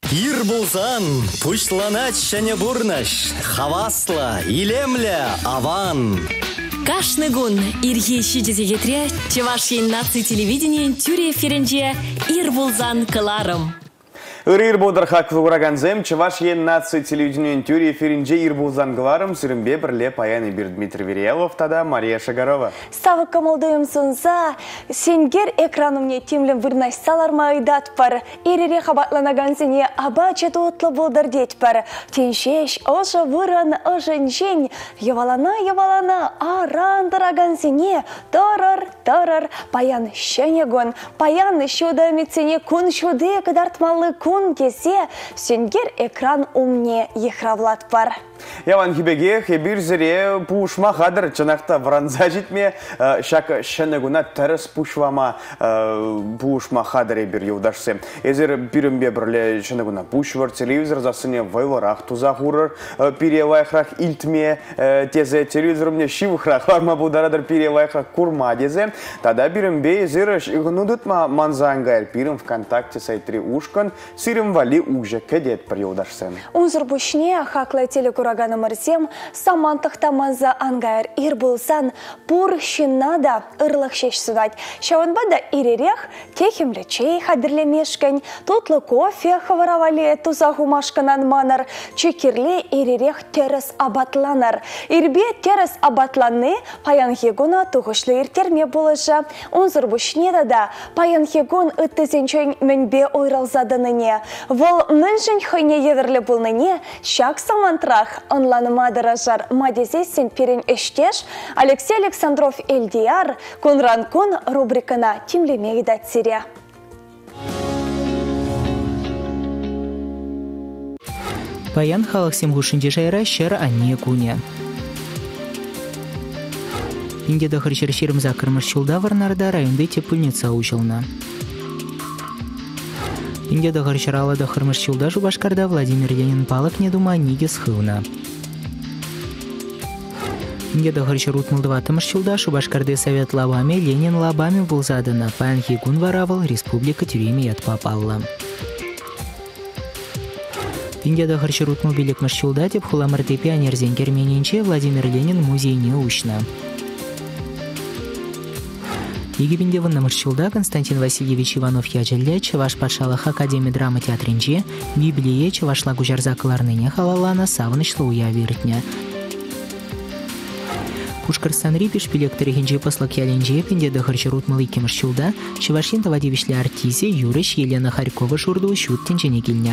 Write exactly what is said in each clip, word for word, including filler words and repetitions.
Ир булзан, пушланать шане бурнаш, хавасла, илемля, аван. Кашны гун ирхи шидезегетре, чевашин наци телевидение тюре ференже ир булзан кыларым. Ир бодыр хаквы ураганзем, чеваш ен наци телевидение тюре ференже ир булзан кыларым, сырымбе бірле паяны бир Дмитрий Верелов, тада Мария Шагарова. Ставы камалдыйым сонза, сенгер экранымне темлем вырнайсалар майдат пар, ирере хабатланаган зене абача тотлы болдыр дет пар. Теншеш, ожа выран, ожен жень, явалана-явалана, арандыраган зене, торар, торар, паян шенегон, паян шуда мецене кун шуды кадартмалы кун кесе, сенгер экран умне ехравлат пар. Яван хибеге хебир зіре пушма хадыр чынақта вранза жетме, шак шынығына тәріс пушвама пушма хадыр ебір еудашсы. Ezер бірімбе бірле шынығына пушвар, телевизор засыне вайларақ туза хурыр, перевайхрақ илтме тезе, телевизорымне шивықрақ варма бударадыр перевайхрақ курма дезе. Тада бірімбе ezер ғынудытма манзангайр бірім ВКонтакте сайтри ушкан, сирім вали уже кедет бір еудашсы. Унзыр бушне хақлы телекур Ганамарсем самантахтамаза ангайр ир булсан пур шинада ырлых шеш судать. Шаванбада иререх техимле чей хадырлемешкань, тутлы кофе хаваравали туза хумашканан манар, чекерле иререх терес абатланар. Ирбе терес абатланы паян хегуна туғышлы иртерме болыжа. Унзыр бушне да паян хегун ыттызенчен менбе ойралзадыныне. Вол міншін хайне еверлі болныне шак самантрах онланыма дыражар мадезесін перен эштеш Алексей Александров Эльдияр кунран-кун рубрикана тимлемеги датсире. Паян халық семгушынде жайра шыр анне куне. Инде дохыр шершерім закырмыш шулда варнарда районды тепульница учылна. Инде дохыр шыралы дохырмыш шулда жубашкарда Владимир Ленин палық не дума ниге схылна. Инде дохыр шырут мылдыватымыш шулда шубашкарды совет лабами Ленин лабами был задана. Паян хигун варавал республика тюреми от попалла. Инде дохыр шырут мылбиликмыш шулда теп хуламырды пионер зенгер мененче Владимир Ленин музейне ушна. Египенде выннымыш шулда Константин Васильевич Иванов яжелле Чеваш патшалық академия драма театринче Библие Чевашла гужарзакыларныне халалана савынышлы уя верітне. Кушкарстан рипиш пилекторихинче послак яленче пенде дохыр шырутмылы икемыш шулда Чевашин тавадивишле артизе Юрыш Елена Харькова шурду шут тенчене килне.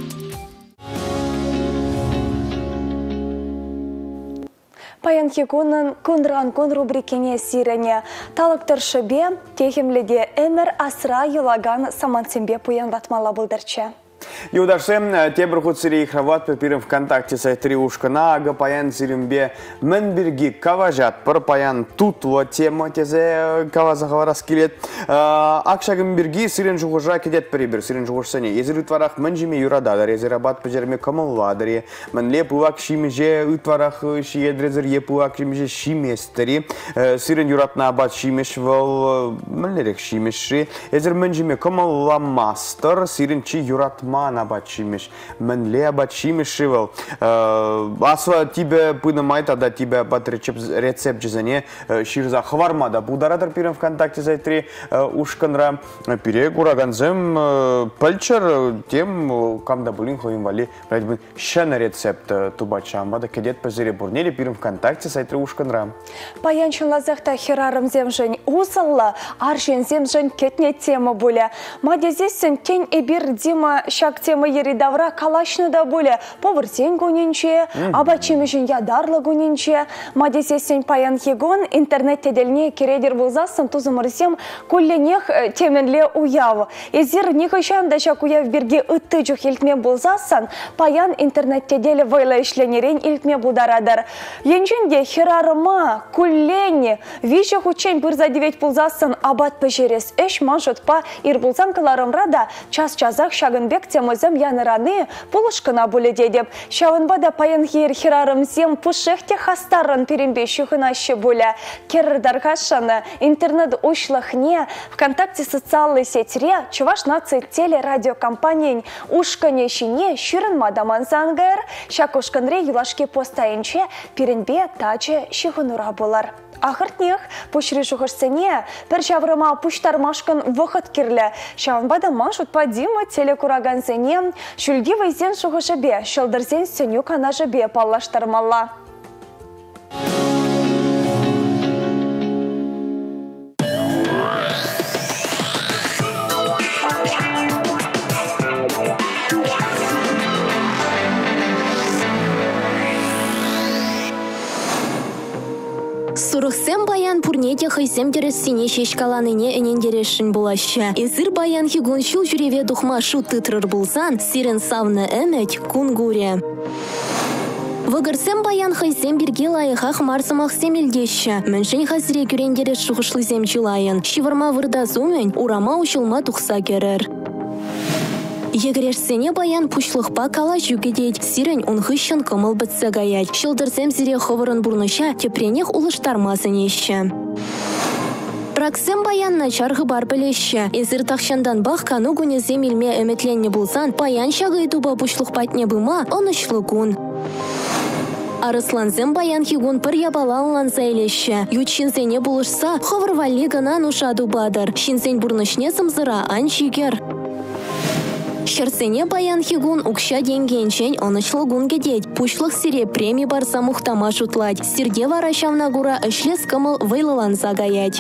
Паян хегунын кунран-кун рубрикене сирене. Талыктыр шыбе, техемледе эмер асра юлаган самансембе пуян ватмала бұлдырче. Юдашсем тебір құтсырей храват пепирім ВКонтакте сайтри ушкана, ага паян сиримбе мен бірге каважат, бір паян тутва тема тезе каваза хаварас келет. Акшагым бірге сирен жуғыжа кедет бірі-бір, сирен жуғышсане. Езір үтварақ мен жеме юрададыр, езір абат пөжерме камылладыр. Мен леп уак шимеже үтварақ шиедрезір, еп уак шимеже шиместірі. Сирен юратна абат шимеш вал, мен лерек шимеші. Езір мен жеме камылламастыр, сирен чи юратма абат шимеш. Мен ле абат шимеші вал. Асва тебе пынымай, тада тебе абат рецепт жезіне ширза хвармада. Бударадыр пирім ВКонтакте зайтри ушканра пире кураганзем пальчар тем камда булин хоим вали брадбин шана рецепт тубачамбада кедет пазире бурнели пирим ВКонтакте сайтри ушканра. Паянчын лазахта херарым земжень узалла, аршен земжень кетне тема буля. Мадезесін тень эбир дима шак тема еридавра калашны да буля. Повырзен гунинче, абачимежін ядарлы гунинче. Мадезесін паян егон интернет теделне кередер булзасын тузымырзем кулленех теменле уяв. Езір нехышан да шак уяв бірге үтті жүх илтме болзасан, паян интернетте делі вайла ішленерен илтме бударадыр. Енжінде херарыма, куллене, виші хучен бірза девет болзасын абат пөжерес. Эш маншыт па ир болзан кыларымра да час-чазақ шагынбек пірек темызым яныраны пулышкына буледе деп. Шавынбада паян хейр хирарымзем пушехте хастарын перембе шухынашы буля. Керрдаргашаны интернет ушлахне ВКонтакте социальной сетре Чуваш наци телерадиокомпаниян ушкане шине шүрін мадаман зангайр, шакушканре юлашке постайынче перенбе тачы шихынура болар. Ахыртнех пушри шухышсене пір шаврыма пуштармашкын вұхыт керлі. Шавынбада машут падима телекураганзене шүлге вайзен шухышыбе, шылдырзен сеню канажыбе паллаштармалла. Сурықсем баян пурнете хайсем тересіне шешкаланыне энендерешін булаща. Эзір баян хигун шул жүреве духма шу тытрыр булсан, сирен савны әмет кунгуре. Вăгырсем баян хайсем бірге лайықақ марсымақ семелдеші. Міншін хазіре күрендері шуғышлызем чулайын. Шивырма вырдазумен урама ұшылма тұқса керір. Егерешсене баян пушлықпа кала жүгедет, сирен ұнғышын кымыл бітсі гаят. Шылдырсем зіре хывырын бұрныша, тепренех ұлыштармасын еші. Праксем баян начарғы бар білеші. Эзір тақшандан бақ кану гүнезем илме әметленне болсан, баян шағы етуба пушлықпатне бұма, онышлы күн. Арысланзем баян хигун пір ябаланлан зайлеші. Ют шинзене бұлышса, хывыр вали гына нушаду бадыр. Шинзен бұрнышне сымзыра ан шигер. Шерсене баян хигун укша денгенчен онышлы гун гедет. Пушлық сире премий барса мухтама шутлать. Сирге варашавна гура эшлес кымыл вайлыланса гаять.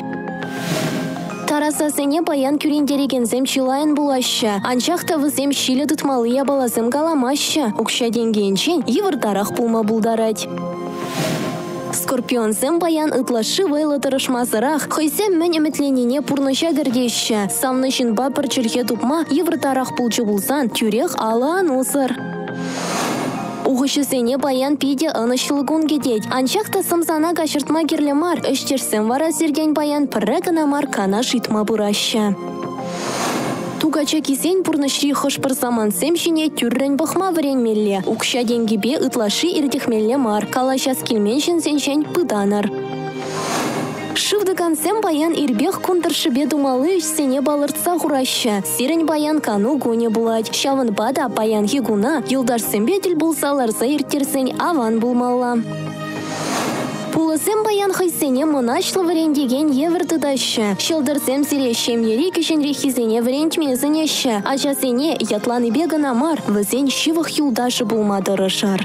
Тарасасене баян күрендерегензем чилайын булаща. Анчақта візем шилі тұтмалы ябалазым галамаща. Укша денгенчен евырдарах пулма булдарать. Скорпионзем баян ытлашы вайлы тұрышмазырақ, хайсем мен үмітленіне пұрныша гірдеші. Самнышын бапыр чүрге тупма евртарақ пулчы булсан, тюрех алаан ұзыр. Уғышысене баян пиде ынышлығын кедет. Анчақта сымзана қашыртма керлемар, үштерсен вара зерген баян піррәгінамар кана житма бұрашы. Тугача кисен пурнышри хышпыр заман семшіне түррен бұхма вренмелле. Укша денгебе ытлашы иртехмелле мар. Калашас келменшін сеншен пыданыр. Шывдыгансем баян ирбех кундыршыбе думалы үшсене балыртса хураща. Сирен баян кану гоне булать. Шавын бада баян хигуна. Йылдарсембе тіл булсаларса иртерсен аван булмалла. Пулысем баян хайсене мұнашлы варендеген евірді даща. Шылдырсем сире шемьери кішін рехизене варендмезінеші. Ачасене ятланы бегана мар, візен шивых юлдашы булмадыры шар.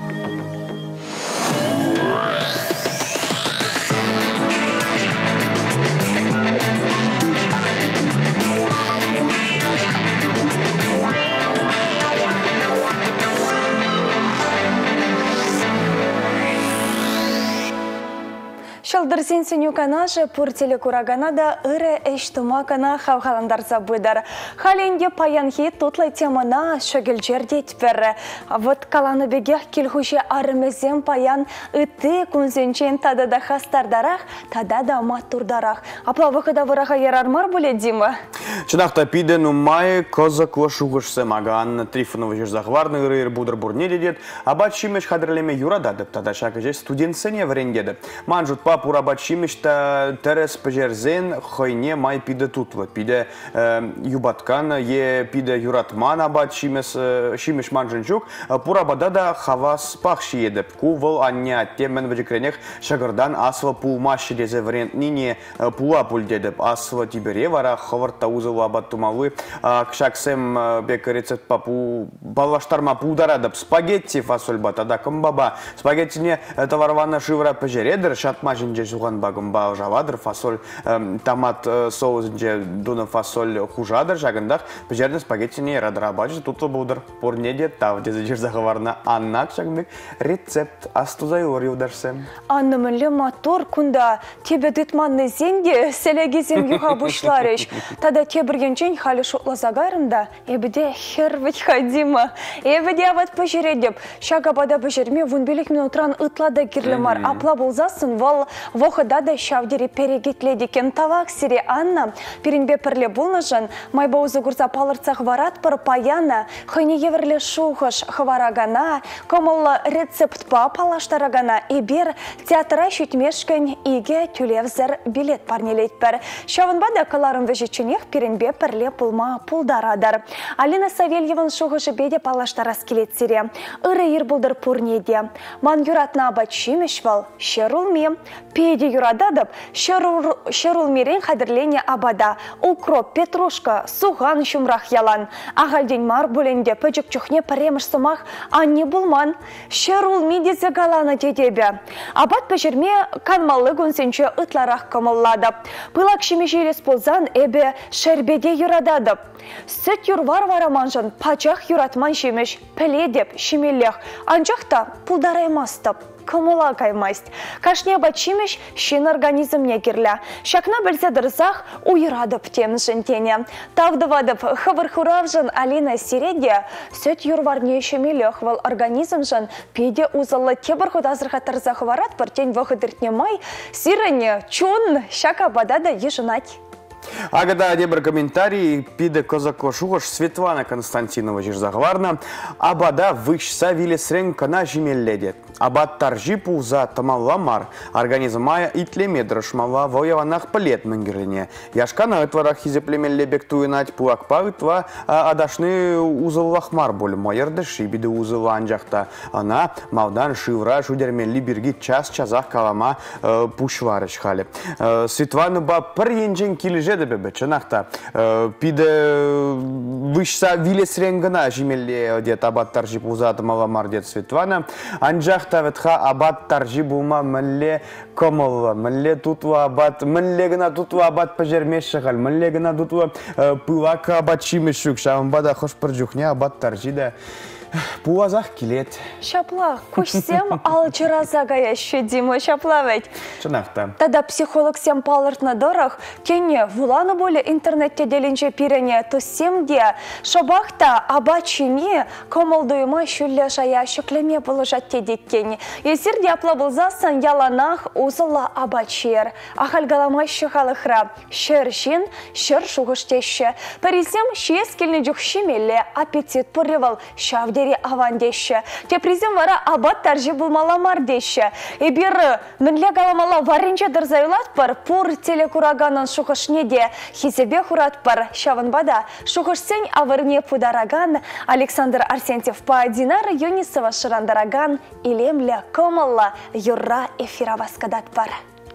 Шалдырсен сеню канажы пур телекураганада ыры эштума кана хавхаландар забыдар. Халенде паянхи тутлай темана шөгілжерде твері. Вот каланы бегех келхуши арымезем паян ыты күнзенчен тадада хастардарах, тадада матурдарах. Апла выхода выраха ярармар буле Дима? Чынақта пиде нумай козак лошуғышсы маган Трифонова жерзахварны ырыр будыр бурне дедет, абат шимеш хадрлеме юрададып, тада шакы же студентсене врендеді. Манжут па пура бат шимешта терес пежерзен хойне май пиде тутлы. Пиде юбаткан, е пиде юратман абат шимеш манжынчук, пура бадада хавас пахши едіп. Кувыл анне темен вжекренех шагырдан асва пулмаши дезе вренднине пула пуль дедіп. Асва тибере вара хаварта узылы абат тумалы. Кшаксем бек рецепт папу балаштарма пударадып. Спагетти фасоль батада кымбаба. Спагеттине товарвана шивра пежередір, шатма жинже суған багымба жавадыр, фасоль томат соус жинже дуна фасоль хужадыр, жагындақ пежерді спагеттине радырабаджы тутлы будыр. Порнеде тав дезе жерзағыварна аннак шагмек рецепт астузай орюдарсем. Анны мүлі мотор күнда тебе дытманны зенде селегезем юға бұшларыш. Тада тебіргенчен халі шотлазағарында ебіде хервіт хадима. Ебіде ават пежередеп. Шага бада пежерме вунбелік минутран ытлада кирлемар. Апла болзасын вал Вохыда да шавдери перегетледекен тавак сире Анна, перенбе пірле болныжын, майбаузы гурза палырца хварат пыр паяна, хыне еверле шухыш хварагана, комылы рецепт па палаштарагана, и бер театра шүтмешкен иге тюлевзер билет парнелет пір. Шавынбада каларым вежеченех перенбе пірле пулма пулдарадар. Алина Савельеван шухышы беде палаштарас келет сире. Ыры ербылдыр пурнеде. Ман юратна абат шимешвал, шерулме. Педе юрададып, шерулмерен хадырлене абада. Укроп, петрушка, суған шумрах ялан. Ағалден мар бөленде пөжік чухне паремыш сымах, анне булман. Шерулме дезе галана дедебе. Абат пөжірме канмалы гүнсенче ытларақ кымылладып. Пылак шимешелес болзан эбе шербеде юрададып. Сүт юрвар вараманжын пачах юратман шемеш пеледеп шемелех. Анчақта пулдараймастып. Кымыла каймаст. Кашне бачимеш шин организмне кирля. Шакна білсе дырзах уйрадып тем жынтене. Тавдывадып хывыр-хуравжын Алина Сиреде сөт юрварне шемелех вал организм жын педе узылы тебір худазырға тарзах варат біртен вғыдыртне май сирене чун шака бадада ежынать. Агада дебр комментарий пиде козакошугош Светлана Константинова жирзагларна абада вышса вилесрен кана жимелледет. Абад таржи пуза тамалламар организмая итлеме драшмала вояванах палет мангерлене. Яшкана этварах изеплемелле бектуинать пуакпа ытва адашны узыллахмар боль майырды шибиде узылла анжахта. Она малдан шивра шудермелли бирги час часах калама пушварыч хали. Светлана ба пыр енжен килеже бебе чынақта пиде вышса вилесрен гана жимелле дет абад таржи пуза тамалламар дет Светлана. Анжахта ветха абат таржи булма милле комылла, милле тутва абат, милле гына тутва абат пажермеш шагал, милле гына тутва пылак абат шимешук, шамбада хош пыржухне абат таржи да пуазах килет. Шапла, кушсем алчыраза гаящу Дима, шапла ведь. Чынақта. Тада психолог сем палырт на дорах, кене вуланы более интернетте делинче пирене, то сем де шабахта абачине комылдуйма шүлле жая шүклеме болыжат тедеккені. Есір де апла болзасан яланах узыла абачер. Ахалгаламай шухалыхра. Шершин, шер шуғыштеші. Паризем шиес келіне жүхшемелі аппетит пырывал шавде авандеші. Те призем вара абат таржи булмаламар деші. Эбір мінле галамала варынче дырзайлат бар, пур телекураганын шуғышнеде хизебе хурат бар. Шавынбада шуғышсен авырне пудараган Александр Арсентьев па Динара Юнисова шырандараган илемле комалла юрра эфира васкадат бар.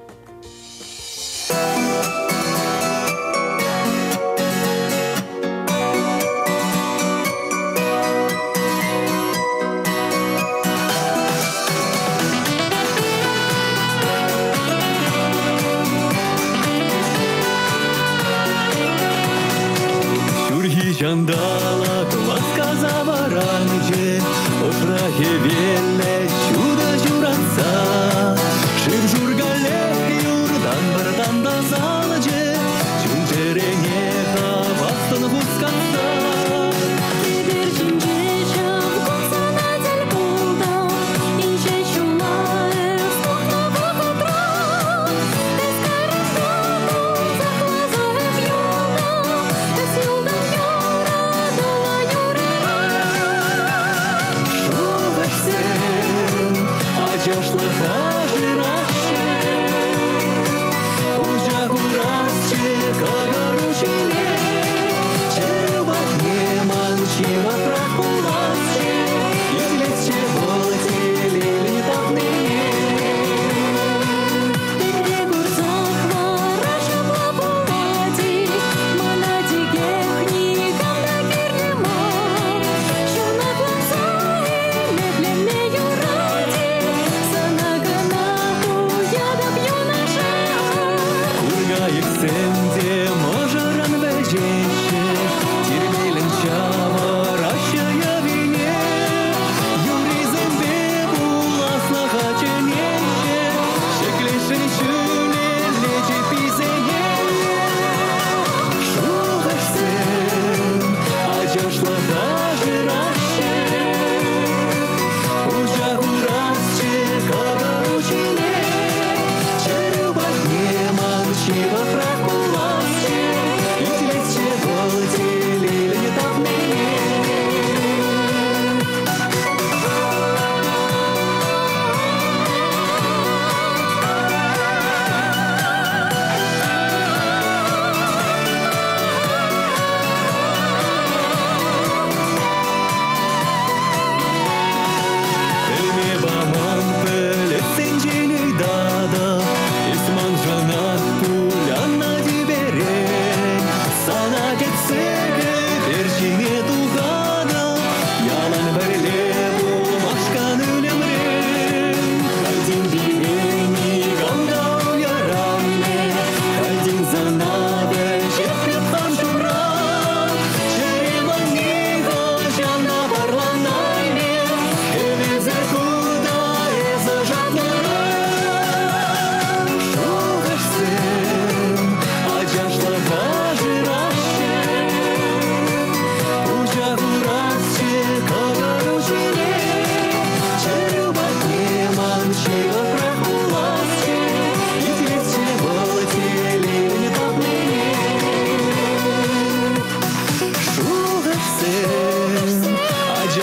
Жандала класка заваранче, ошрахе велле чудо журанца. Шив жургале юрдан бардан да залче, чунчерене хавастан хусканца.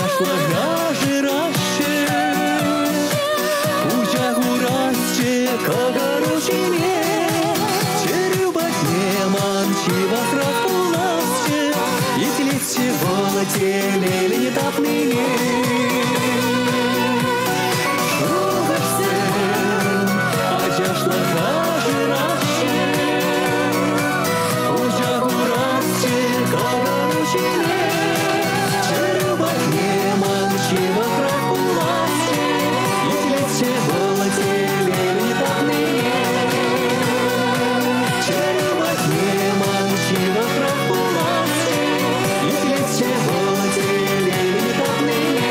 Ажашлыға жырашы, Уча хурасчы кагарушине, Черюбать неман чивахрах уласчы, И тлетче волотели не тапныне. Шугашсен, ажашлыға жырашы, Уча хурасчы кагарушине, Черюбать неман чивахрах уласчы, И тлетче волотели не тапныне. Черюбать неман чивахрах уласчы, И тлетче волотели не тапныне.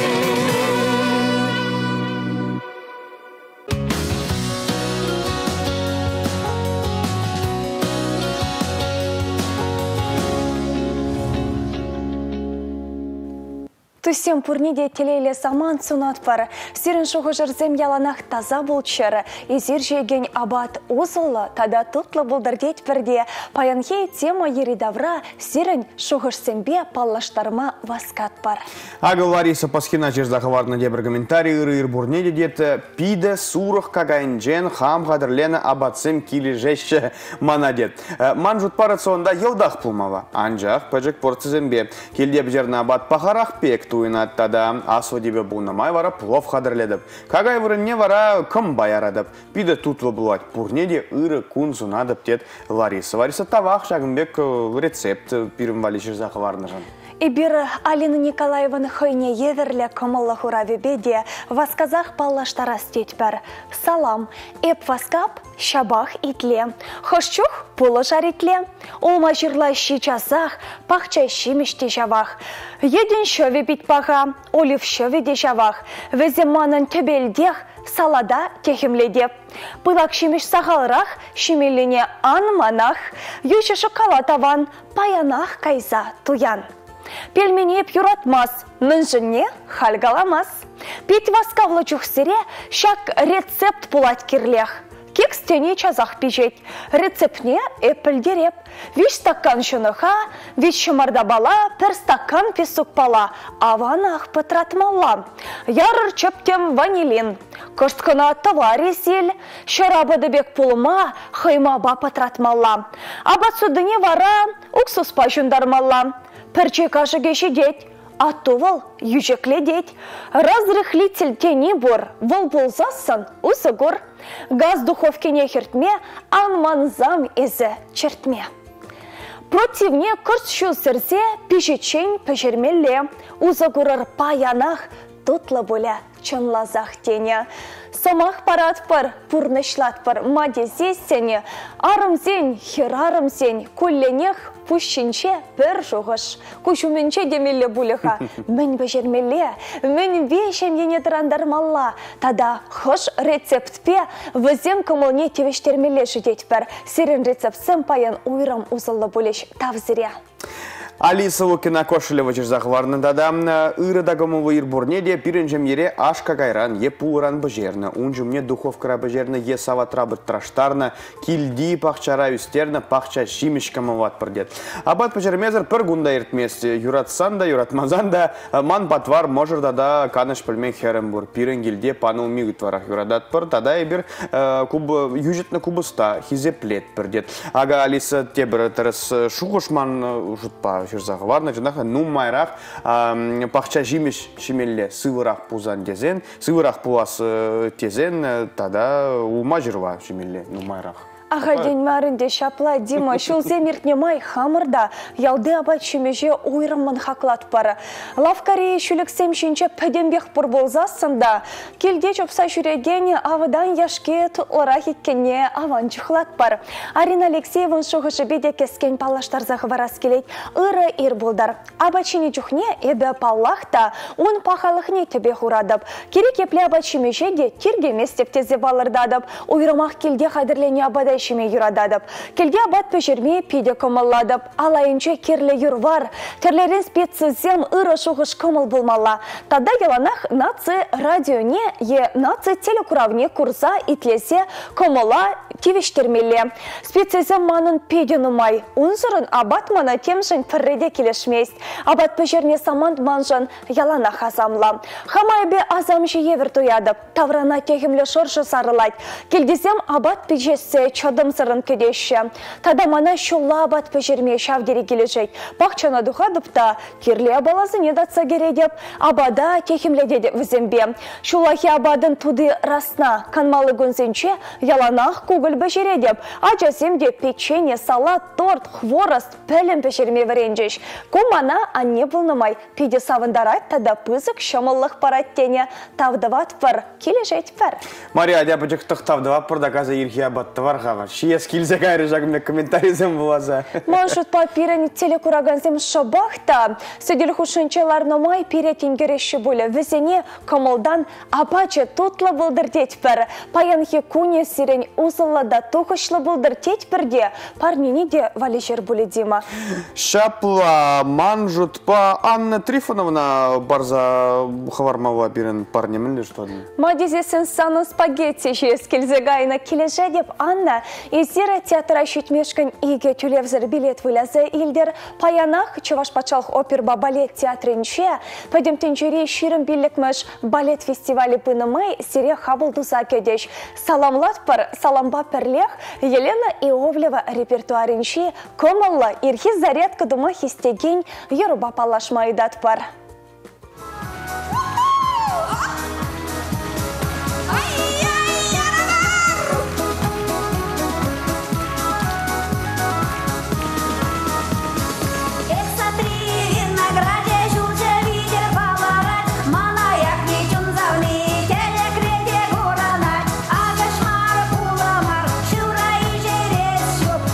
Тусем пурниде телейле саман сунат пар. Сирен шуғы жырзем яланақ таза болчары. Изир жеген абат озылы, тада тутлы болдырдет бірде. Паянхей тема еридавра, сирен шуғышсембе паллаштарма васкат пар. Ага Лариса Пасхина жерзахаварна дебір комментарий ыры ирбурнеде деді пиде сурық кагайнжен хам қадырлені абатсем килі жеші мана дед. Ман жұтпарат соңда елдақ пулмава. Анжақ пәжік порцизембе. Келде бжерна абат пахарақ пек туйнат тада асо дебе бұнамай вара плов қадырледіп. Кагай вырынне вара кым баярадып. Пиде тутлы бұлат пурнеде ыры күн сунадып дед Лариса. Лариса тавақ шагымбек рецепт пирім вали жерзахаварна жан. Ибир Алина Николаевна хойне еверле кымылы хурави беде, васказах паллаштара стетпер. Салам, эп васкап, шабах итле. Хошчух пулы жаритле. Олма жирлай щичасах, пахчай щимеште жавах. Един шови бит паха, олив шови де жавах. Веземанын төбелдех, салада техимледеп. Пылак шимеш сағалрах, шимеліне анманах. Ючы шоколад аван, паянах кайза туян. Пельменеп юратмас, нынжыне халгаламас. Пит васкавлы чухсыре, шак рецепт пулать кирлех. Кекс тене чазах пижет, рецептне эппілдереп. Виш стакан шыныха, виш шымарда бала, пір стакан песук пала, аванах патратмалла. Ярыр чөптем ванилин, кышткына товари сел, шарабыды бек пулыма, хыймаба патратмалла. Абат судыне вара, уксус пажундармалла. Перче кашы кешедет, атувал южекледет. Разрыхлитель тени бор, вол болзасын усыгор. Газ духовкене хертме, анманзам эзі чертме. Противне кыртшу сірзе, пешечен пешермелле. Усыгорыр паянах, тутлы боля чынлазах тене. Самах парат пар, пурнышлат пар, мадезесене. Арымзен, херарымзен, кулленех, пущинче бір жоғыш. Кушуменче демелі бұлыға. Мен бежермеле, мен вешем ене дырандармалла. Тада хош рецептпе візем кымылне тевештермеле жидет пар. Сирен рецептсен паян уйрам узылы бұлыш тавзире. Алиса Лукина Кошелева жерзахварны дада ыры дагамовы ирбурнеде пиренжем ере ашка гайран е пулран бежерна, унжумне духовкара бежерна е саватра быттраштарна, килди пахчара үстерна пахча шимишкамават пырдет. Абат бежермезер пір гунда иртмес, юратсанда, юратмазанда, ман батвар можыр дада каныш пілмен херенбур, пирен гилде паныл мигытварах юрадат пыр, тада ебір кубы, южетна кубыста хизеплет пырдет. Ага Алиса тебір тіріс шуғышман жұтпа жерзахварна жынаха нумайрақ пахча жимеш шимелле сывырах пузан дезен, сывырах пулас тезен, тада ума жырва шимелле нумайрақ. Аға ден мәрінде шапла Дима, шул земертне май хамырда, ялды абат шемеже ойрымын хақлат бары. Лавкаре шүліксем шынче пәдембек бұр болзасында, келде жопса жүрегене авыдан яшке тұтлырақ еккене аван жүхлат бар. Арина Алексеевын шуғышы беде кескен палаштар зағыварас келет, ыры ир болдар. Абачыне жүхне ебе паллақта, он пахалықне тебе хурадып. Керек епле абат шемеже де тергемес тептезе балырдадып, ойрымақ келде қадірлене абадай килешіме юрададып. Келге абат пөшерме пиде комалладып. Алайынче керле юрвар. Терлерін спецсізем ыры шуғыш комал болмалла. Тада яланах наци радионе е наци телекуравне курса итлесе комала тивештермелі. Спецсізем манын пиде нумай. Унсырын абат мана темшін пірреде келешмест. Абат пөшерне саманд манжын яланах азамла. Хамайбе азам жие вертуядып. Таврана техімлі шоршы сарылайд. Келдесем абат пижесе чадым сырын кедеші. Тада мана шулла абат пөшерме шавдері келешек. Бақчана дұхадып керле баласы не датса кередеп, абада техімлі деді візембе. Шулахи абадын туды расна, канмалы гүнзенче яланақ көгіл бөшередеп. Ачасемде печенье, салат, торт, хворост, пәлім пөшерме варенжеш. Кумана анне болнымай, пиде савындарайт, тада пызык шамыллық параттене тавдыват пыр, келешет пыр. Мария, адя бұжықтық тавдыват пыр да каза ирхи абатты var қава. Шиес келзе кайры жағымда комментаризм боласа. Может, папирани телекураганзем шабахта. Сөдел хушынчалар номай пиретин кереші болы. Візене комалдан апачы тутлы бұлдыр тетпір. Паянхи куне сирен узыллада тұқышлы бұлдыр тетпірде. Парнини де валежер болы дима. Шапла, манжутпа, Анна Трифоновна барза хавармава бірін парнемін ле что? Мадезесін саны спагетти жес келзегайна кележе деп Анна езері театра шүтмешкін иге түлевзір билет вылязы илдер паянақ Чувашпачалық оперба балет театрынче пәдемтін жүре ширым билікміш балет фестивалі пынымай сире хабылдуза кедеш. Саламлат пар, саламба перлех Елена Иовлева репертуарынче комылла ирхи зарядка дума хистеген еруба палашмайдат пар.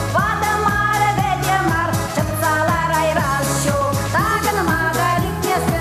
Yes.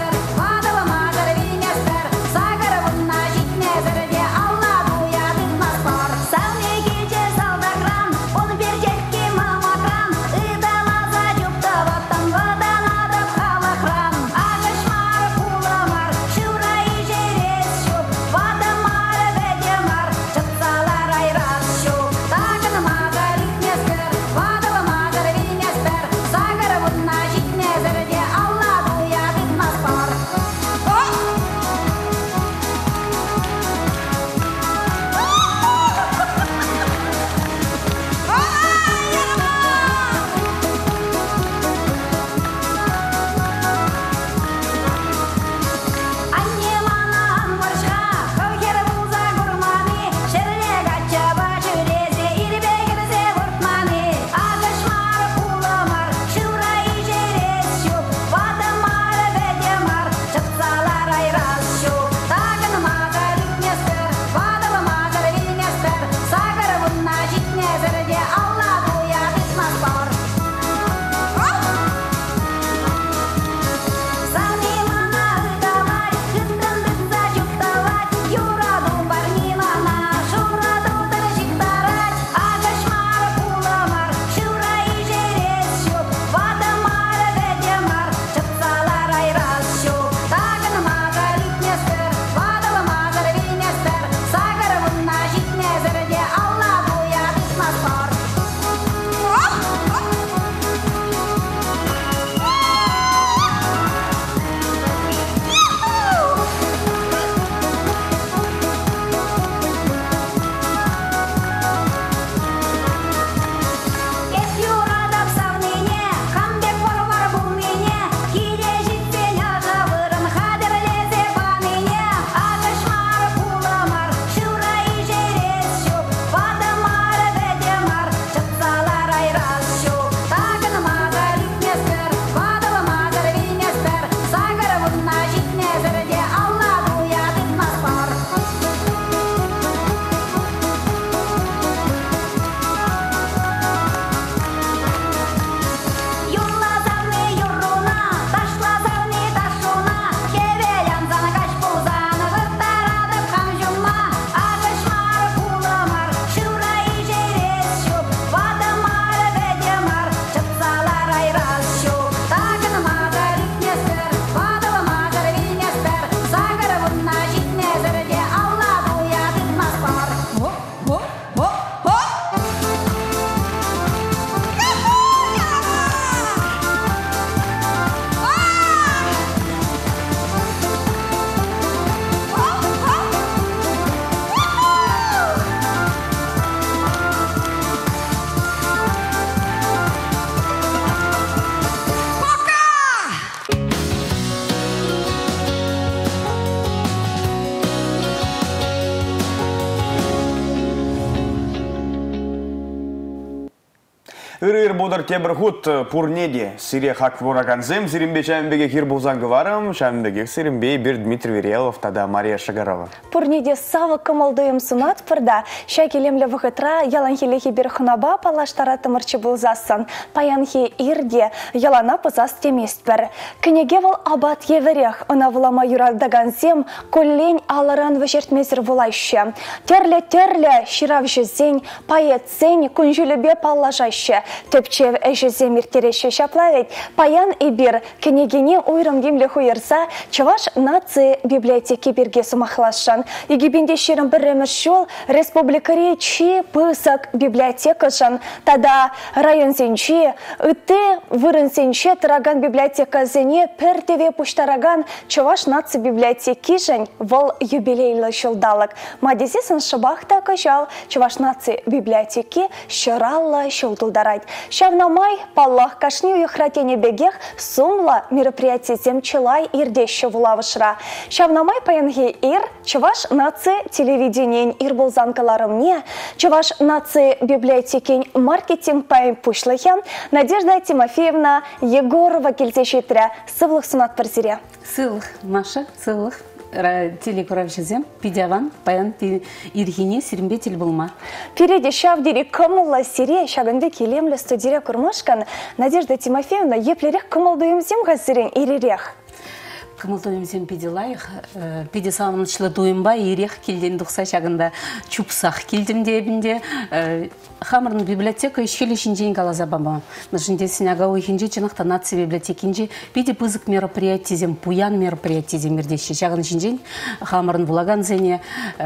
Ыр-ыр будыр тебір худ пурнеде. Сире хак бураганзем, сиримбе шамбеге хир булзангы варым, шамбеге сиримбе бір Дмитрий Верелов, тада Мария Шагарова. Пурнеде савы кымылдыйым сунат пырда, шакелемлі вғытра яланхелехи бір хунаба палаштара тымырчы булзасын. Паянхи ирде ялана пызас темест бір. Кінеге вал абат еверех, ынавылама юраддаганзем, коллень аларан вешертмезір вулайшы. Терле-терле, ширав жезень, паетсень, күнжілібе паллажайшы. Төпчев әжезем иртереші шаплавет, паян и бир, кінегене ойрым демлі хуйырса, чаваш нации библиотеки бірге сумахлашын. Егебенде шерім бір жол республикари чи пысак библиотекашын, тада район сенчи, үтті вырын сенчи тұраган библиотека зене пәртеве пуштараган чаваш нации библиотеки жын вол юбилейлі шылдалық. Мадезесін шыбақта кажал чаваш нации библиотеки шыралла шылдылдарайд. Шавнамай паллах кашни уйхратене бегех сумла мероприятие земчылай ирдеші вулавышра. Шавнамай паянги ир чаваш нации телевидениен ир болзанкаларымне, чаваш нации библиотекень маркетинг пайн пушлыхен Надежда Тимофеевна Егорова келтешетря сывлых сунат парзире. Сылых, Маша, сылых. Телекуравшызем, пидяван, паян ирхине сиримбетел булма. Переде шавдири кымылла сире, шагынды келемлі студире курмашкан, Надежда Тимофеевна еплерек кымылдуемзем газырен иререх. Кымылдуемзем пиделайық, пиде сауынышлы дуемба, ирех келден дұқса шагында чупсақ келдім дебінде, Хамырын библиотека ешкелешін жейін қалаза баба. Нашынде сіняға ойхенже чынақта нация библиотекинже пиде пызык мероприятизем, пуян мероприятизем ердеші. Шағын жейін хамырын булаган зене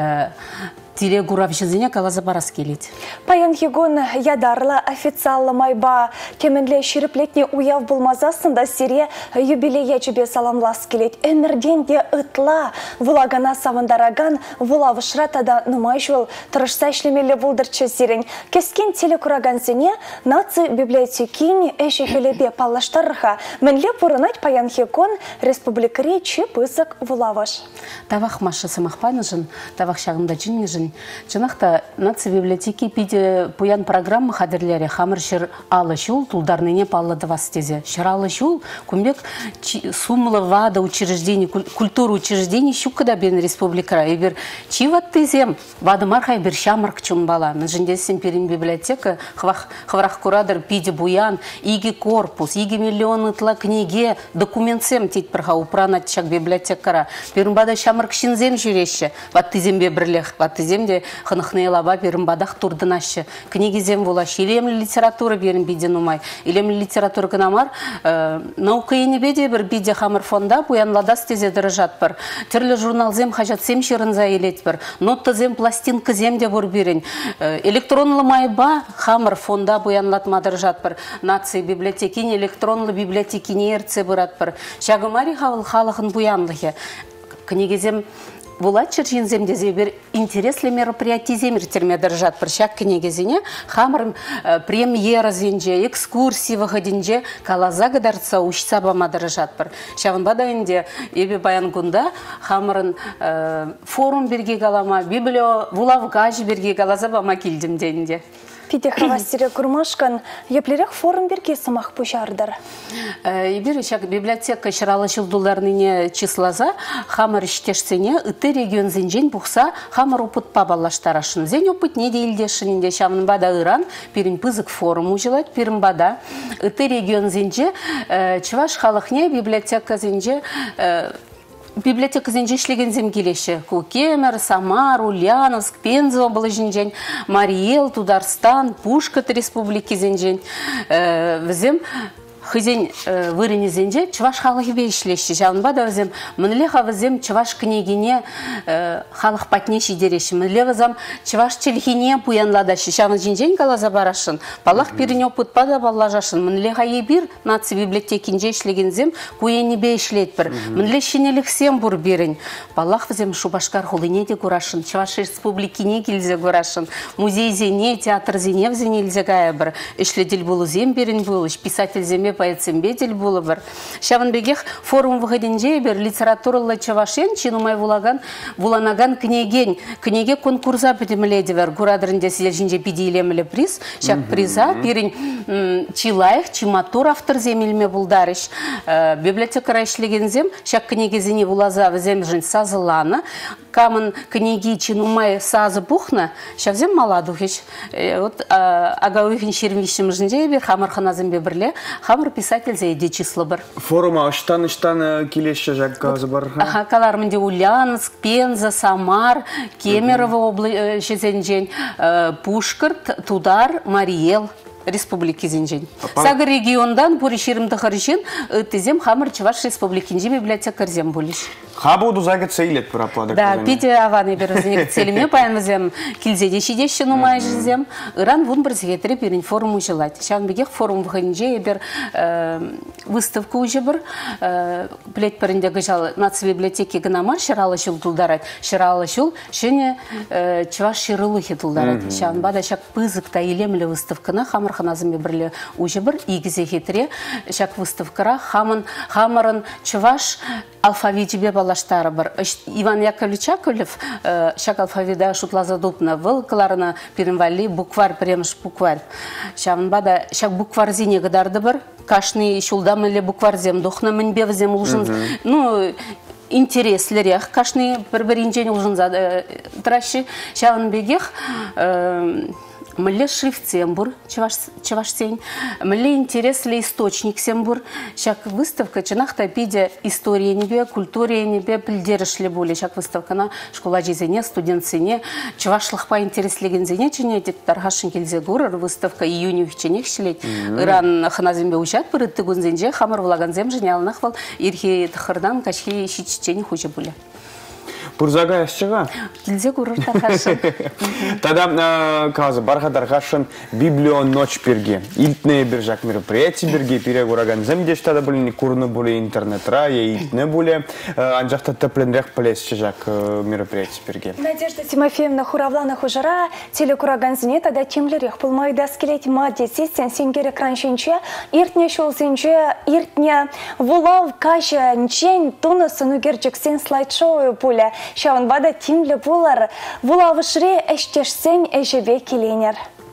тире гуравшызыне қалаза барас келет. Паян хигон ядарлы официалы майба кеменле шириплетне уяв болмазасында сире юбилея жібе саламлас келет. Өмірден де ытла вулагана савындараган вулавышратада нумай жол тұрышса ішлемелі бұлдырчы зерен. Кескен телекураган зене нации библиотекин эшехелебе палаштарыха мінле бұрынайт паян хигон республикари чы пызык вулавыш. Тавах маша самахпаны жын, тавах шағында жын жын. Чынақта нация библиотеки пиде пуян программа хадырлері хамыр шыр алы шул тулдарныне паллады вастезе. Шыр алы шул кумбек сумлы вада учреждений, культуру учреждений щукада бен республикара. И бир чиват тезем, вады мархай бир шамырк чун бала. Нажындесен перин библиотека, хварах курадыр пиде буян, иги корпус, иги миллионы тла книге, документсем тит прха упранат чак библиотекара. Перин бада шамырк шинзем жүреші, ват тезем бе бірлех, ват тезем де хынықны лаба перин бадах турдынашы. Книгизем волаш, илемлі литература берін биден умай. Илемлі литература кынамар, наука ені беде бір биде хамыр фонда, буян ладас тезе дырыжат бір. Түрлі журналзем хажатсем шерінза елет бір. Ноттазем пластинка зем де бұр берін. Электронлы майба хамыр фонда буян латма дырыжат бір. Нации библиотекин, электронлы библиотекине ерце бұрат бір. Шагымари хавыл халықын буянлығы. Книгизем Булат чыржинземде зебер интереслі мероприятий земір терме дыржат бір шак книгизине хамыр премьера зенже, экскурсии выходинже калаза гадарца учса бама дыржат бір. Шағын бадайынде ебе баян гунда хамырын форум берге галама, библио вулавгажи берге галаза бама келдім дейінде. Пиде хавастире курмашкан, еплерек форум берге самах пушардыр. Ебір шак библиотека шыралы жылдуларныне числаза, хамыр іштешсене, үті регион зенжен бұқса, хамыр опыт пабалаштарашын. Зен опыт не дейлдешінінде шамын бада Иран, перін пызык форум ұжылайды, перін бада. Үті регион зенже, чываш халықне библиотека зенже, библиотека зенже ішлеген зем келеші. Кукемер, Самар, Ульяновск, Пенза обылы жинжен, Мариэл, Тударстан, Пушкат республики зенжен. Візем Хызен вырыне зенже чываш халық бе ішлеші. Жалынба да өзем мініле хавызем чываш книгине халық патне шидереші. Мініле вазам чываш челхине пуянладашы. Шағын жинжен калаза барашын. Палақ періне опытпа да баллажашын. Мініле хае бір нация библиотекинже ішлегензем пуяне бе ішлет бір. Мініле шенеліксем бұр берін. Палақ вазем шубашкар хулыне де көрашын. Чываш республикине келзе көрашын. Музей зене, театр зене взене ілзе гая бір. Ішледіл болу зем берін болыш. Писатель земе поэтсембе тел булы бір. Шавын бегех форум выходенже бір литературалы чавашен, чинумай вулаган, вуланаган кнеген, кнеге конкурса петемледи вер, гурадырынде силежинже пидийлемле приз, шак приза, пирин чилайх, чиматур автор земельме булдарыш, библиотекара ишлегензем, шак кнегезини вулаза везем жин сазылана, камын книги чинумай сазы бухна, шавзем маладухич. Вот агауихин шермишим жинже бир хамыр ханазымбе бирле, хамыр писатель зейде число бір. Форума аштан-аштан келеші жаққазы бар? Аха, калармынде Ульяновск, Пенза, Самар, Кемерово область, Пушкарт, Тудар, Мариэл. Республики Зинжен. Сагы региондан пури ширымды харышын тезем хамыр Чуваш республикинжи библиотекар зем болиш. Хабуду загат сейлет пропадок. Да, пите аваны березник целиме паянзем килзеде шидещен умай жезем. Иран вун бір зегетре перин форуму желать. Шан бегех форум выходинже бер выставку уже бір плет перинде гажал нацбиблиотеки гнамар шыралы шул тулдарат. Шыралы шул шене Чуваш шырылыхи тулдарат. Шан бада шак пызык та илемле выставкана хамыр ханазымбе бірле уже бір игізе хетре шак выставкара хамын хамырын Чуваш алфавитибе балаштары бір. Иван Яковлевич Яковлев шак алфавида шутлазадупна вылкаларына перенвали букварь премш букварь. Шавынбада шак букварь зине гадарды бір. Кашны шулдам или букварь зем духна мінбе взем улжын. Ну, интереслерях кашны бір-бір инжен улжын тращи. Шавын бегех Мле шрифтсембур, чавашсень, мле интересный источник сембур. Шак выставка чинахта пиде история небе, культуре небе, пильдерышле более. Шак выставка на школа жизни, студент сене, чавашлых по интереслеген зене чине, таргашин кельзе гурар, выставка июню их чинех шлеть. Иран ханазембе учат, пырытты гунзенже, хамар влаган земжене, алнахвал, ирхи тхардан, кашхи щичечени хуже были. Пурзага яшчыга? Кельзе гурар таргашин. Тогда казы барха таргашин библион ночь перге. Илтне биржак мероприятие берге, пире гураган земдеш тада были курны были интернетра, я илтне были анжахта тепленрех полез чижак мероприятие перге. Надежда Тимофеевна Хуравлана Хужара, телекураган зне тогда темлерех пулмайда скелет мади систен сингере краншинче, иртне шулсинче, иртне вулов каша нчень тунусы нугерчик сен слайд-шоу пуля. Шаван бада тимле булар, вулавышре эштешсен эжебе келенер.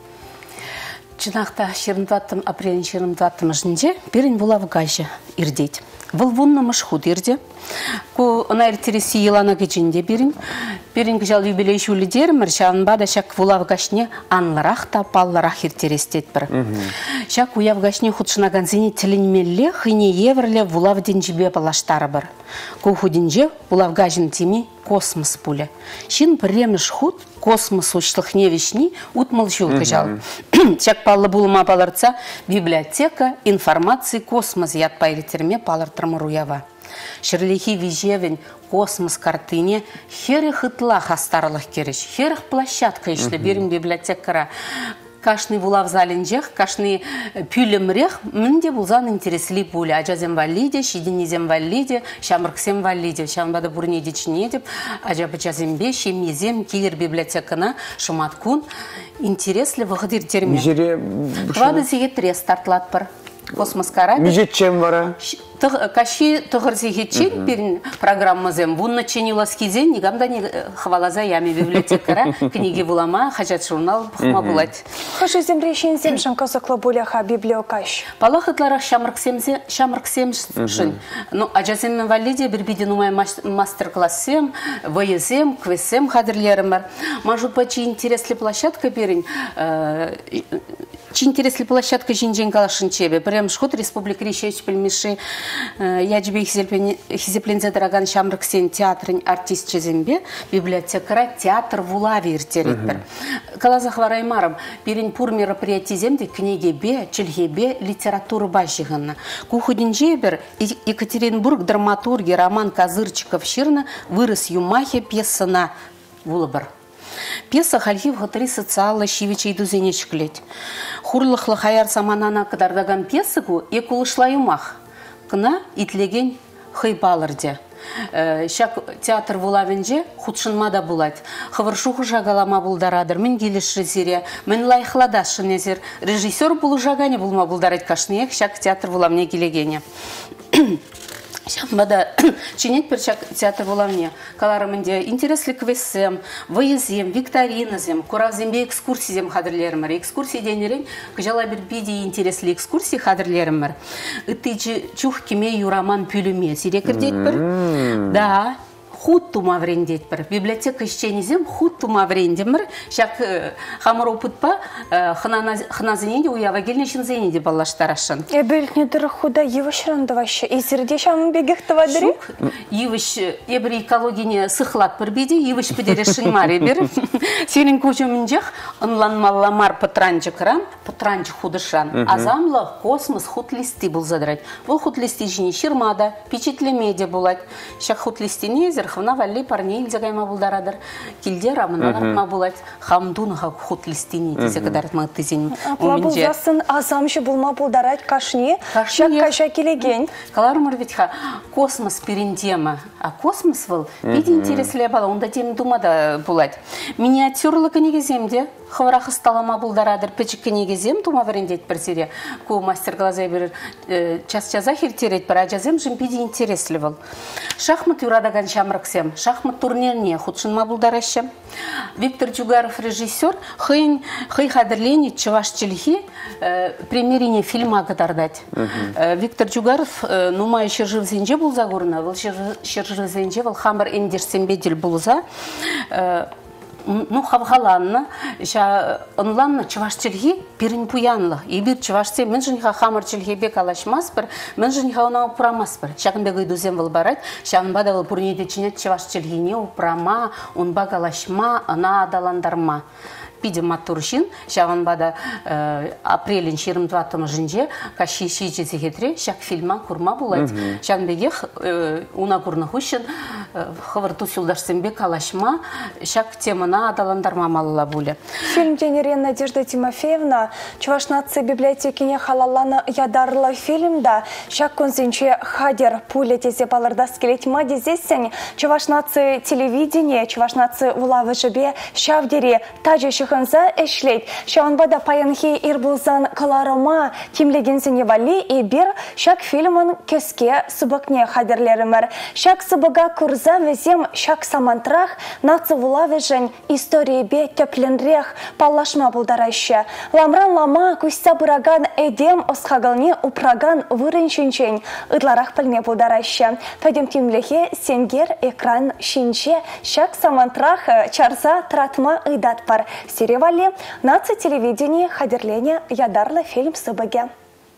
Чынақта шерімдаттым, апрелін шерімдаттым жінде, берін вулав гажы ирдеть. Вылвунны мышхуд ирде. Ку на иртереси елана гечінде берін. Берін гжал юбилей шулі дерімір, шаван бада шак вулав гашне анларах та палларах иртерестет бір. Шак уяв гашне худшынаган зене тілінмелле, хыне еврле вулав денжібе балаштары бір. Ку худинже вулав гажын теми космос пуля. Шин премеш худ космос учлых невишни утмал шул гжал. Шак паллы булыма паларца библиотека информации космос яд па иртерме палар трамыруява. Шерлихи вижевен космос картине херех итла хастарлых кереш, херех площадка ишле берем библиотекара. Кашны вулав залинжех, кашны пюлемрех, мінде булзан интересли пули. Аджазем валиде, шидинезем валиде, шамрксем валиде, шамбада бурнеде чинедеп, аджабачазембе, шемезем, килер библиотекана, шуматкун. Интересли выходир термин. Мижере... Твады зеге трес стартлат пар. Космос карабе. Мижет чем вара? Каши тұғырсы хетчен берін программазем. Бұнны ченила скизен, негамда не хвалаза яме библиотекара, книги вулама, хажат журнал, бұқма бұлад. Хашы земрешен земшін косықлы бұляға библиокаш. Палахытларах шамырксем шын. Ну, ажаземмен валиде бір беден умай мастер-классем, вайызем, квесем қадырлерім бар. Мажу пачи интереслі площадка берін, Чи интересли площадка жинжен калашын чебе. Прям шхут республика решеч пельмеши. Я тебе хизеплензе дороган шамрыксен театрын артист чезембе. Библиотекара театр в улаве иртеретпер. Калазах вараймарам. Перен пур мероприятий земде книги бе, чельгебе, литературы башиганна. Кухудинжебер Екатеринбург драматурги Роман Козырчиков Ширна вырос юмахе пьесана вулабар. Пьеса хальхив хатри социалы шивичей дузенечклеть. Хурлыхлы хаяр саманана кадардаган пьесыгу екулышла юмах. Кына итлеген хайбалырде. Шак театр вулавенже худшынма да булать. Хавыршуху жагалама булдарадыр. Мен келеш резере, мен лайхладашын езер. Режиссер булу жагане булма булдарать кашниек, шак театр вуламне келегене. Бада чинет перчак театр вулавне. Каларымынде интересли квессем, выезем, викториназем, куравзембе экскурсиям хадрлермер. Экскурсии денерен, кжала бир биди интересли экскурсии хадрлермер. Ыты чух кеме юраман пюлюме. Сирекер дейтпер? Да. Худ тума врендетпер. Библиотека ищенизем худ тума врендемер. Шак хамыр опытпа хназенеде уявагельнешін зенеде балаштарашын. Эбелтнедір худа евышранды ваще. Изерде шамын бегекті вадыры? Евыш эбір экологине сыхлат бір беде, евыш бедерешін маре бер. Сенің көчемінжех ынланмаламар патранчы кран, патранчы худышан. Азамлы космос худ листы бұл задрать. Бұл худ листы жіне ширмада, печетлемеде булать. Шак худ листы незер, хвна валли парней илзагайма булдарадыр. Килде рамына ратма булать. Хамдунаға худ листы не десе кадаратма тізен. Апла бұлзасын азамшы булма булдарать кашне, шак каша келеген. Калармыр ветха космос перендема. А космос был, ведь интересле бала, онда тем думада булать. Миниатюрлы книгеземде, хаврахы сталама булдарадыр, печік книгезем, тума варендет персере. Ку мастер-глаза бер час-чаза хиртерет, пара жазем, жим биди интересле был. Шахмат юрадаган шамраксем, шахмат турнирне, худшынма булдараща. Виктор Чугаров режиссер, хый хадырлени чываш челхи премьерине фильма катардать. Виктор Чугаров, ну май шержив зенже был загурна, был шержив зенже, был хамбар эндерсен бедель булза. Ну, хавгаланна, ша онланна чываш челхи пирин пуянлы. И бир чывашсе, мен жынха хамар челхи бек алашмаспыр, мен жынха она упрамаспыр. Шакын бегі идузем был барать, шакын бада был пурнеде чинет чываш челхине упрама, он баг алашма, она адаландарма. Пидем матуршин, шаван бада апрелин ширым дватым жинже, каши шичи зехетре, шак фильма курма булать. Шан бегех уна курна хущин, хаварту сюлдашсембе калашма, шак темана адаландарма малала буле. Фильм денерен Надежда Тимофеевна, чуваш нации библиотекине халалана ядарла фильмда, шак конзинче хадер пуля тезе баларда скелетма дезесен, чуваш нации телевидение, чуваш нации улавы жебе, шавдери, таджи ханза эшлейт. Шаунбада паянхи ирбулзан каларама кимлегенсене вали и бир шак фильмын көске субакне хадерлерімір. Шак субага курза везем шак самантрах нацывула вежен истории бе тепленрех палашма булдарайшы. Ламран лама куста бураган эдем осхагалне упраган вырыншинчен ыдларах пыльне булдарайшы. Пәдем тимлехе сенгер экран шинче шак самантрах чарза тратма ыдат пар. Серевали нация телевидения хадерления ядарлы фильм сыбыге.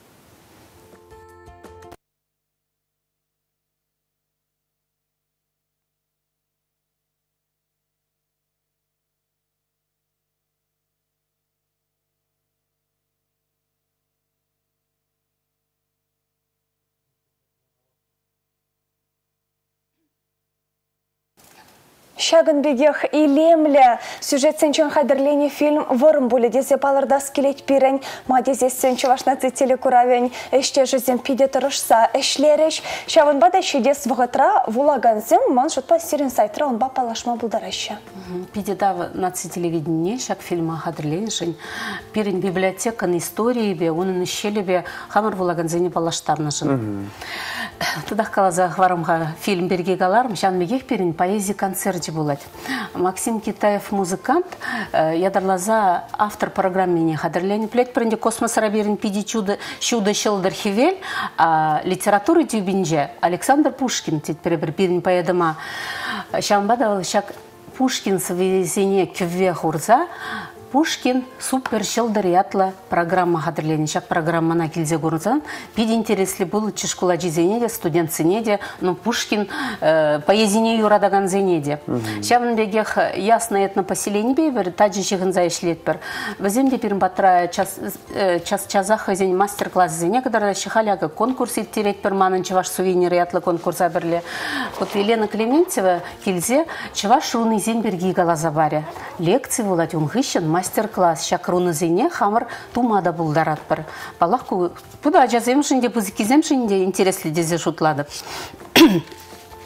Шагын бегех илемле сюжет сенчен хадерлене фильм ворым буле дезе баларда скелет пирен, ма дезе сенче вашнацы телекуравень, эште жизен пиде тұрышса эшлереш, шавын бада шедес вғытра вулаганзем, ман шутпа сирен сайтра он ба палашма булдараща. Пиде дава наци телевидение, шак фильма хадерленшень, пирен библиотека на истории бе, он ищели бе, хамар вулаганзене палаштарнашын. Тудах калаза хварымға фильм берге галарым, шан мегех пирен поэзия концерте булать. Максим Китаев музыкант, ядарлаза автор программы не хадерлени плет пренде космос раберин пиди чудо чудо щелдер хивель, а литературы тюбинже Александр Пушкин тит перебер пирен поэдама. Шамбада шак Пушкин свезене кюве хурза. Пушкин супер щелдерятла программа хадерлени. Шак программа на кильзе гурзан. Пиди интересли был чешкула джизенеде, студент ценеде, но Пушкин э, поезине юрадаган зенеде. Шавн бегех ясно этно поселение бейвер, таджи шиханза ишлетпер. Воземде пирм батра час час чазах зень мастер-класс зене, когда шихаляга конкурс иттерет перманен чеваш сувенир ятла конкурса берле. Вот Елена Клементьева кильзе чеваш руны зень берги галазаваря. Лекции вулать умгыщен мастер-класс шакруны зене хамар тумада булдарат бір. Балахку пуда жазем шинде, пузикизем шинде интересли дезе шутлады.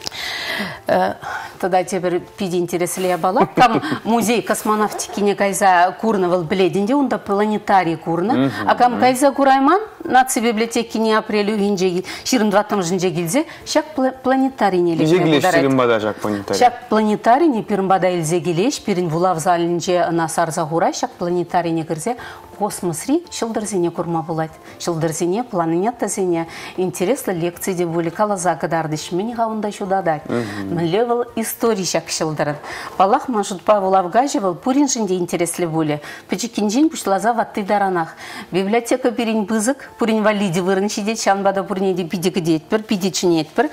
Тогда теперь пиди интереслее бала. Там музей космонавтики не кайза курновал бледенде, он да планетарий курна. А кам кайза курайман наци библиотеки не апрелю инжеги, ширм двадцатом жинже гильзе, шак планетарий не лечь. Жеглеш ширмбада шак планетарий. Шак планетарий не пирмбада илзе гилеш, пирин вулав залинже насар загура, шак планетарий не гирзе. Космосри шылдырзине курма булат. Шылдырзине планета зине интереслы лекции де были кала загадардыш. Мен гаунда шудадать. Левел истории шак шылдырын. Палах машут Павлов гажевал пурин жинде интересли были. Печекинжин пушлаза ватты даранах. Библиотека пирин бызык, пурин валиди вырын шидет, шанбада пурнеди пидик дет пер, пидичнет пер.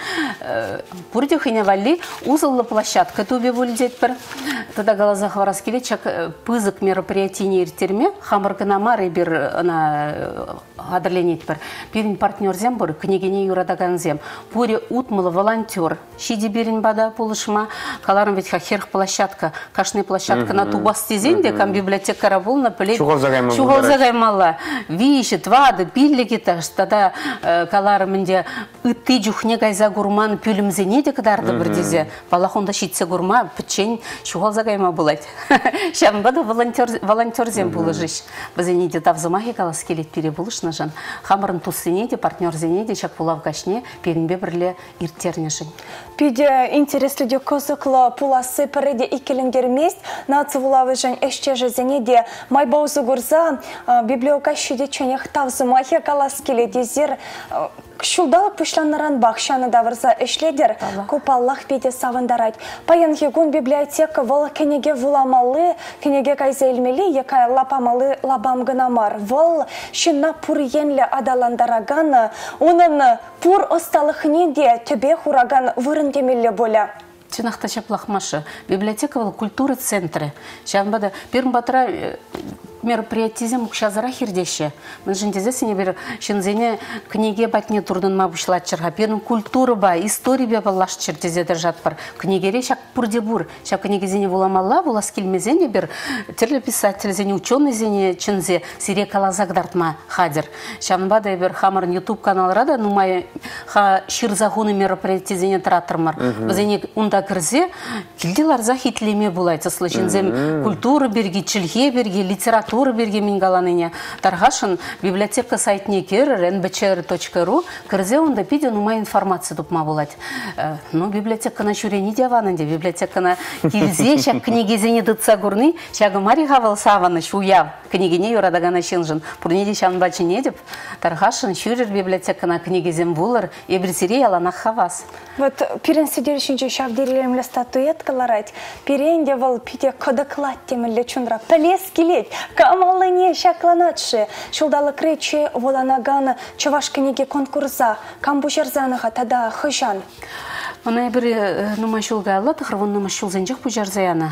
Пурди хине вали узылла площадка тубе вульдет пер. Тогда глаза хвараскили чак пызык мероприятий не иртерме, хамаркана Мары бир на адерленет пер. Пирин партнер зембур, княгиня Юрадаган зем. Пури утмала волонтер. Шиди бирин бада полышма. Каларам ведь хахерх площадка, кашная площадка на тубасти зенде, кам библиотека рабул на плей. Чухол загаймала. Чухол загаймала. Вишет, вады, пиллики таш. Тогда каларам инде ытты жухне гайза гурман пюлем зенеде кадарды бірдезе. Палахонда шитсе гурма, пчень, чухол загайма булать. Шам бада волонтер зем булыжиш. Зенеде тавзымахи калас келет перебулыш нажан. Хамырын тус зенеде, партнер зенеде, чак пулав кашне, перенбе бірле иртернешін. Пиде интереслюде козықлы пуласы піреде икелендер мест, наци вулавы жан эштежі зенеде майбаузы гурза библиока шеде ченех тавзымахи калас келеде зер Шулдалық пүшланыран бақшаны давырза эшледер, көпаллах педе савындарайд. Паян егун библиотека вол кенеге вуламалы, кенеге кайза елмели, екай лапамалы лабам гынамар. Вол шынна пур енлі адаландараганы, оның пур осталықыне де төбе хураган вырындемелі боля. Чинахта чаплахмашы. Библиотека вол культуры центры. Шанбада пирм батра мероприятизм кшазара хирдеше. Мы жіндезе сене бір шынзене книге батне турдын ма бұшлатчырға. Перін культура ба, история бе балаш чертезе держат бар. Книгере шак пурдебур. Шак книгезене вуламалла, вулас келмезене бір терлі писатель зене, ученый зене чынзе сире калазагдартма хадер. Шанбада бір хамарын YouTube канал рада, нумай ха ширзагуны мероприятизене тратырмар. Бізене унда кірзе, келделар захитлеме булайты слышынзем культура берге, чілге берге, литература тур берге мингаланыне. Таргашын библиотека сайтне кер эн бэ че эр точка ру кірзе онда пиде нума информация тупма болать. Ну, библиотека на шурени деванынде, библиотека на килзе, шак книгезене дытса гурны, шагы мари хавал саваны шуяв, книгене юрадагана шынжын, пурнеде шан бачыне деп, таргашын шурер библиотека на книгезем булыр, ебрисерей аланах хавас. Вот пирен сидершінче шав дерелемлі статуэткаларайт, пиренде вол пиде кодыклат темілі чундра, пілес келет, камалыне шакланатшы, шылдалы крече воланаганы чаваш книге конкурса, камбушарзаныға тада хыжан. Мына бір нумашулға алла, тұқырвон нумашул зенжік бұжарзаяна.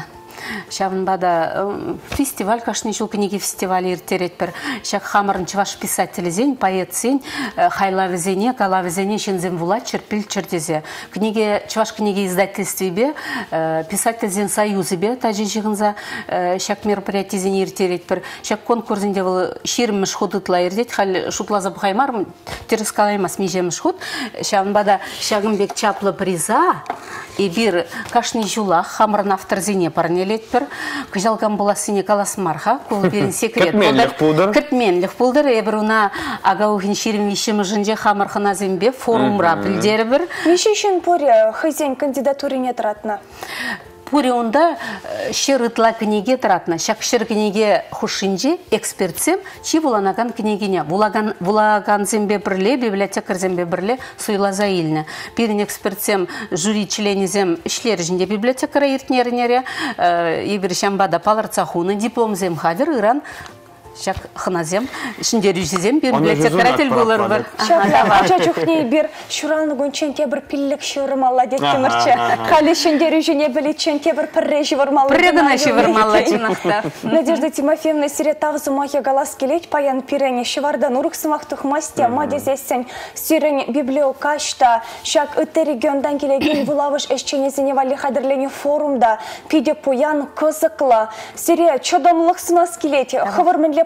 Шавынбада фестиваль, кашны шул книги фестивалі иртерет бір. Шак хамарын чаваш писателі зен, поэт зен, хайлавы зене, калавы зене шензен вулат черпил чердезе. Книги, чаваш книги издательстве бе, писатель зен союзы бе, тажын жығынза шак мероприятий зен иртерет бір. Шак конкурсенде был ширм мышхудытла ирдет, хал шутлаза бұхаймар, терес калаймас меже мышхуд. Шавынбада шагымбек чаплы приза, и бір кашны жулах, хамарын автор зене парнелет пір, күжалган боласыне каласмарха, кол берін секрет. Кітменлік пулдыр. Кітменлік пулдыр, ебір уна агауғын шерім вишімі жынже хамархына зембе форумра білдері бір. Виші үшін пөре хызен кандидатурине тұратына? Пури онда шырытла книге тратна, шак шыр книге хушинже экспертсем, чи буланаган книгиня, булаган булаган зембе бірле, библиотекар зембе бірле суйлаза илне. Пирин экспертсем жюри членезем ишлер жінде библиотекара иртнернере, ибір шамбада паларцахуны, диплом зем хадер, иран шак хыназем, шындер үзезем, библиотекаратель болар бір. Шак чухне бір шуралны гончен те бір пиллік шырмалла детті мұрча. Қалі шындер үзіне білетчен те бір пірре жывырмалла. Пірре гына жывырмалла жинақта. Надежда Тимофеевна сире тавзу махе галас келет, паян пирене шывардан урықсымақтық масте, мадезесен сирен библиокашта, шак үтті региондан келеген вулавыш эшченезіне вали хадырлене форумда, пиде пуян кызықла, сире чодомлық сынас келет, хывырмынле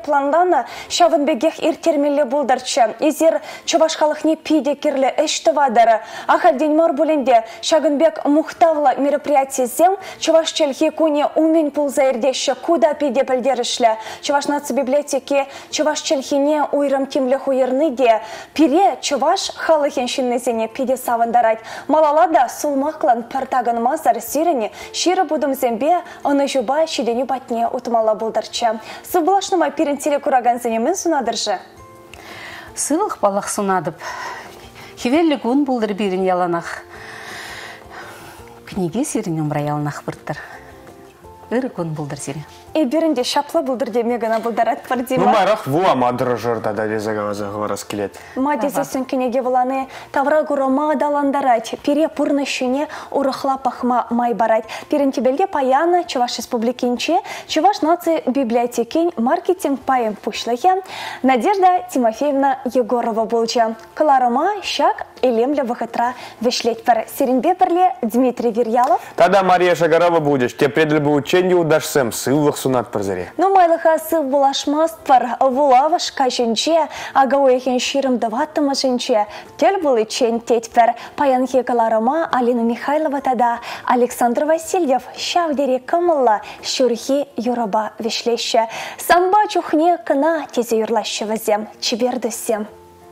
пландана шавынбегех иртермелі болдырчы. Изер чувашқалықне пиде керлі әшті вадары. Ахалден мар бөлінде Шагынбек мұқтавлы мероприятие зем Чуваш челхи куне умен пулза ердеші куда пиде пілдерішлі. Чуваш наци библиотеки Чуваш челхине уйрам тимлі хуерны де. Пире Чуваш халыхен шиннезене пиде савандарать. Малалада сулмақлан партаган мазар сирені ширы будым зембе аны жуба шидені батне утмала болдырчы. Сыбылашныма пирен телекураган зенемен сунадыржы. Сылық балақ сунадып. Хевелі күн бұлдыр бірін яланақ. Книге сирен өмір яланақ бірттір. Үрі күн бұлдыр сирен. И бірінде шаплы бұлдыр демегіна бұлдарат бар дейма. Ну, марах вуа мадыры жырда да лезагаваза ғыварас келет. Мадесі сүнкенеге выланы тавра гурома адаландарать. Пире пурны шыне урықла пахма май барать. Пирен тебелге паяна Чуваш республикинче, Чуваш нации библиотекин маркетинг паем пушлахе Надежда Тимофеевна Егорова болча. Каларома щак илемля вахатра вишлеть пар. Сиренбе парле Дмитрий Вирьялов. Тогда Мария Шагарова будешь. Те предли бы учению удашсем сылвах сунат парзаре. Ну, майлыха сыл булашмаст пар. Вулавашка женче, ага уехен ширым даваттыма женче. Тел был и чен теть пар. Паянхи Каларома Алина Михайлова тада. Александр Васильев шавдере камылла шурхи юраба вишлеще. Самба чухне кына тезе юрлащего зем. Чебердусем.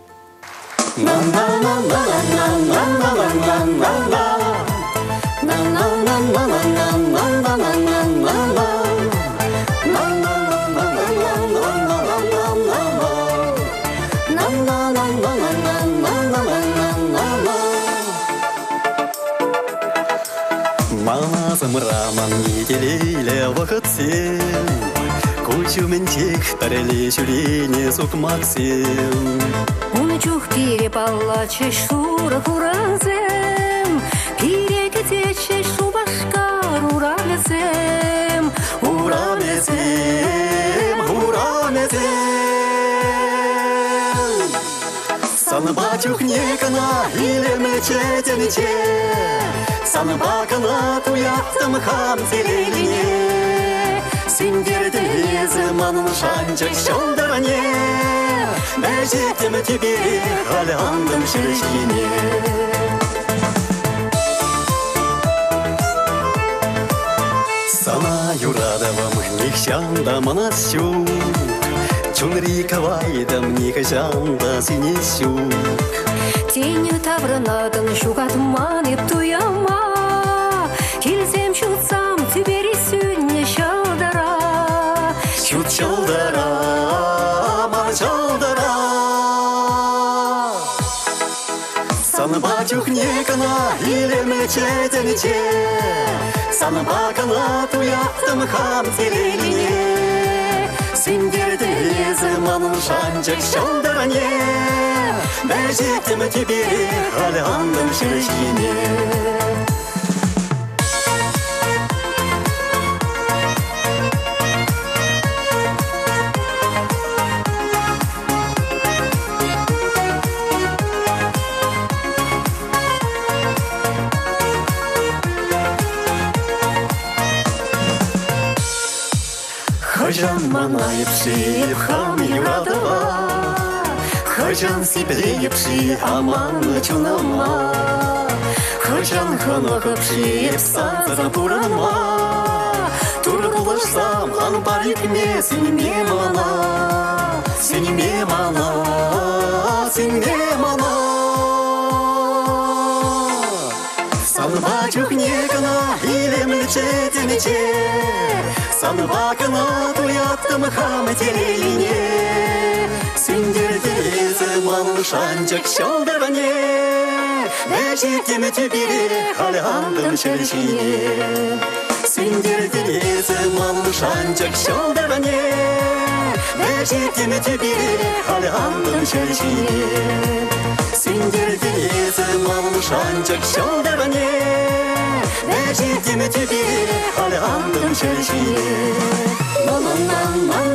Мамазым раман етелейлі вақытсен, Кучумен тек пәрелі жүрене соқмақсен. Уны чух пире паллачы шура куразем, Пире кетече шу башкар урамезем, Урамезем, урамезем. Санба чухне кана илемле четенече, Санба кана туяттым хам зелелине, Сендерді езіманын шанчық шолдаране, Мәжеттім тебе қаландым шіршіне. Сана юрадавам нихшанда манасю, Чунри кавайдам нихашанда синесюк. Тені тавранадын шугат манып туяма, Келсем шутсам тибери сүнне шалдара. Шут шалдара, мар шалдара. Санба чухне кана илеме четенече, Санба кана туяттым хам зелелине, Сендерді езіманын шанчық шалдаране, Мәжеттім тебе қаландым шіршіне. Хожан манайыпши хам юрадова, Хожан сиплейыпши аман чунама, Хожан ханахыпши саза пуранма, Тургулышсам хан парикме сенеме мана, Сенеме мана, сенеме мана. Санба чухне кана илемле четенече, Санба кана туяттым хам телелине, Сендерді езіманын шанчық шалдаране, Мәжеттім тебе қаландым шіршіне. Сендерді езіманын шанчық шалдаране, Мәжеттім тебе қаландым шіршіне. Сендерді езіманын шанчық шалдаране, Мәжеттім тебе қаландым шіршіне.